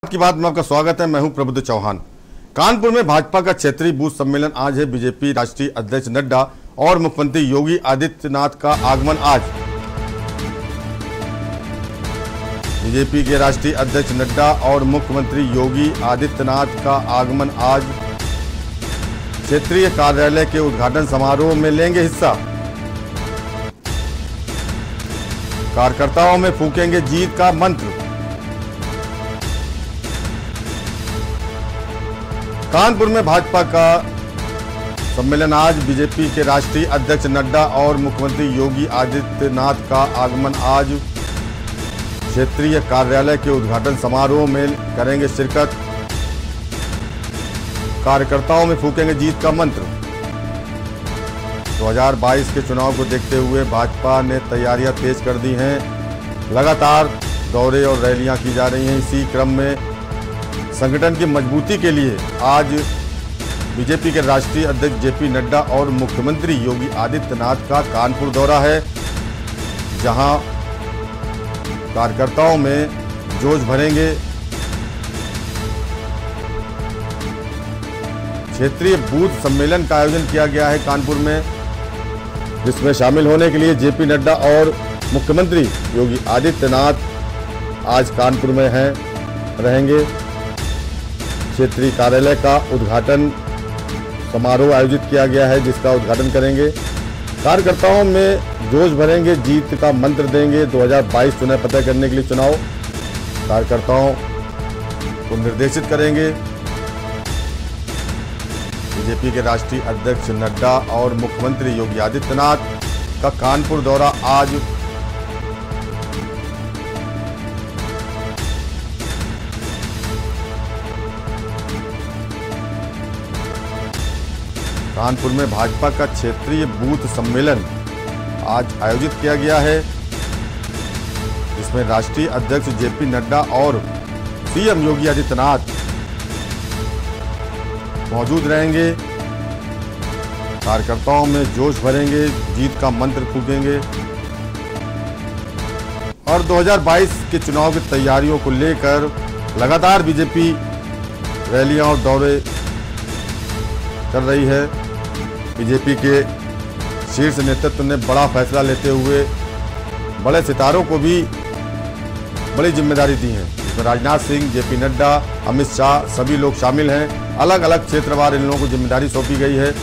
की बात में आपका स्वागत है। मैं हूं प्रबुद्ध चौहान। कानपुर में भाजपा का क्षेत्रीय बूथ सम्मेलन आज है। बीजेपी राष्ट्रीय अध्यक्ष नड्डा और मुख्यमंत्री योगी आदित्यनाथ का आगमन आज। बीजेपी के राष्ट्रीय अध्यक्ष नड्डा और मुख्यमंत्री योगी आदित्यनाथ का आगमन आज। क्षेत्रीय कार्यालय के उद्घाटन समारोह में लेंगे हिस्सा। कार्यकर्ताओं में फूकेंगे जीत का मंत्र। कानपुर में भाजपा का सम्मेलन आज। बीजेपी के राष्ट्रीय अध्यक्ष नड्डा और मुख्यमंत्री योगी आदित्यनाथ का आगमन आज। क्षेत्रीय कार्यालय के उद्घाटन समारोह में करेंगे शिरकत। कार्यकर्ताओं में फूकेंगे जीत का मंत्र। 2022 के चुनाव को देखते हुए भाजपा ने तैयारियां तेज कर दी हैं। लगातार दौरे और रैलियां की जा रही हैं। इसी क्रम में संगठन की मजबूती के लिए आज बीजेपी के राष्ट्रीय अध्यक्ष जेपी नड्डा और मुख्यमंत्री योगी आदित्यनाथ का कानपुर दौरा है, जहां कार्यकर्ताओं में जोश भरेंगे। क्षेत्रीय बूथ सम्मेलन का आयोजन किया गया है कानपुर में, जिसमें शामिल होने के लिए जेपी नड्डा और मुख्यमंत्री योगी आदित्यनाथ आज कानपुर में रहेंगे। क्षेत्रीय कार्यालय का उद्घाटन समारोह आयोजित किया गया है, जिसका उद्घाटन करेंगे। कार्यकर्ताओं में जोश भरेंगे, जीत का मंत्र देंगे। 2022 चुनाव फतह करने के लिए चुनाव कार्यकर्ताओं को निर्देशित करेंगे। बीजेपी के राष्ट्रीय अध्यक्ष नड्डा और मुख्यमंत्री योगी आदित्यनाथ का कानपुर दौरा आज। कानपुर में भाजपा का क्षेत्रीय बूथ सम्मेलन आज आयोजित किया गया है, जिसमें राष्ट्रीय अध्यक्ष जेपी नड्डा और सीएम योगी आदित्यनाथ मौजूद रहेंगे। कार्यकर्ताओं में जोश भरेंगे, जीत का मंत्र फूकेंगे और 2022 के चुनाव की तैयारियों को लेकर लगातार बीजेपी रैलियां और दौरे कर रही है। बीजेपी के शीर्ष नेतृत्व ने बड़ा फैसला लेते हुए बड़े सितारों को भी बड़ी जिम्मेदारी दी है, जिसमें राजनाथ सिंह, जेपी नड्डा, अमित शाह सभी लोग शामिल हैं। अलग अलग क्षेत्रवार इन लोगों को जिम्मेदारी सौंपी गई है।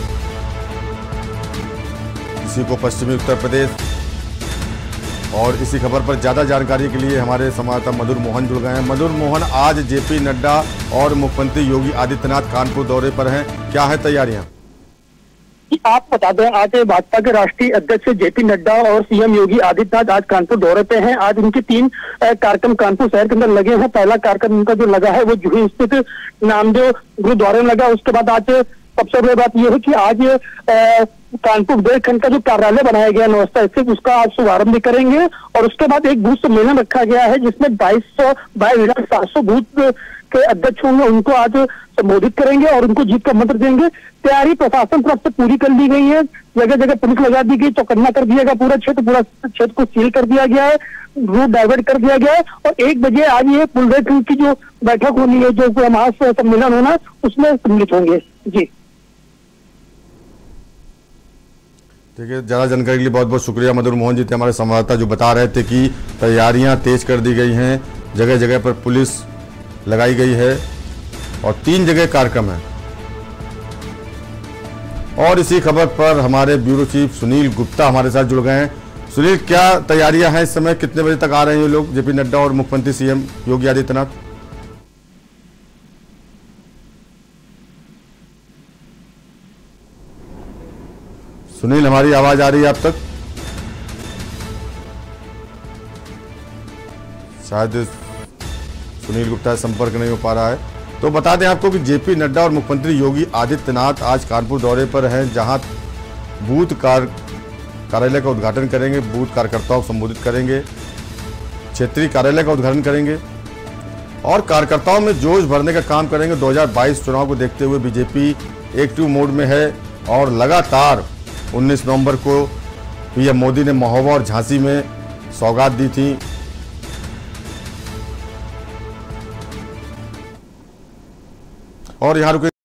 किसी को पश्चिमी उत्तर प्रदेश। और इसी खबर पर ज्यादा जानकारी के लिए हमारे संवाददाता मधुर मोहन जुड़ गए हैं। मधुर मोहन, आज जेपी नड्डा और मुख्यमंत्री योगी आदित्यनाथ कानपुर दौरे पर हैं, क्या है तैयारियां? आप बता दें, आज भाजपा के राष्ट्रीय अध्यक्ष जेपी नड्डा और सीएम योगी आदित्यनाथ आज कानपुर दौरे पे हैं। आज उनके 3 कार्यक्रम कानपुर शहर के अंदर लगे हैं। पहला कार्यक्रम उनका जो लगा है वो जूही स्थित नामदेव गुरुद्वारे में लगा। उसके बाद आज सबसे बड़ी बात यह है कि आज कानपुर बुंदेलखंड का जो कार्यालय बनाया गया नवस्था स्थित, उसका आज शुभारंभ भी करेंगे। और उसके बाद एक बूथ सम्मेलन रखा गया है, जिसमें 22,700 बूथ के अध्यक्ष होंगे, उनको आज संबोधित करेंगे और उनको जीत का मंत्र देंगे। तैयारी प्रशासन तरफ से पूरी कर ली गई है। जगह जगह पुलिस लगा दी गई, चौकन्ना कर दिया गया पूरा क्षेत्र को सील कर दिया गया है, रूट डाइवर्ट कर दिया गया है। और 1 बजे आज ये बुंदेलखंड की जो बैठक होनी है, जो महासम्मेलन होना, उसमें सम्मिलित होंगे। जी ठीक है, ज्यादा जानकारी के लिए बहुत बहुत शुक्रिया मधुर मोहन जी थे हमारे संवाददाता, जो बता रहे थे कि तैयारियां तेज कर दी गई हैं। जगह जगह पर पुलिस लगाई गई है और 3 जगह कार्यक्रम है। और इसी खबर पर हमारे ब्यूरो चीफ सुनील गुप्ता हमारे साथ जुड़ गए हैं। सुनील, क्या तैयारियां हैं इस समय? कितने बजे तक आ रहे हैं ये लोग, जेपी नड्डा और मुख्यमंत्री सीएम योगी आदित्यनाथ? सुनील, हमारी आवाज आ रही है आप तक? शायद सुनील गुप्ता से संपर्क नहीं हो पा रहा है। तो बता दें आपको कि जेपी नड्डा और मुख्यमंत्री योगी आदित्यनाथ आज कानपुर दौरे पर हैं, जहां बूथ कार्यालय का उद्घाटन करेंगे, बूथ कार्यकर्ताओं को संबोधित करेंगे, क्षेत्रीय कार्यालय का उद्घाटन करेंगे और कार्यकर्ताओं में जोश भरने का काम करेंगे। 2022 चुनाव को देखते हुए बीजेपी एक्टिव मोड में है और लगातार 19 नवंबर को पीएम मोदी ने महोबा और झांसी में सौगात दी थी। और यहाँ रुके।